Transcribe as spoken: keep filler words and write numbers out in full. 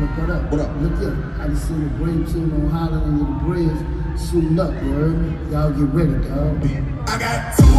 What up? What up? Look here. I just seen the Brave team on Holland and the Braves suiting up, you heard me? Y'all get ready, dog. I got two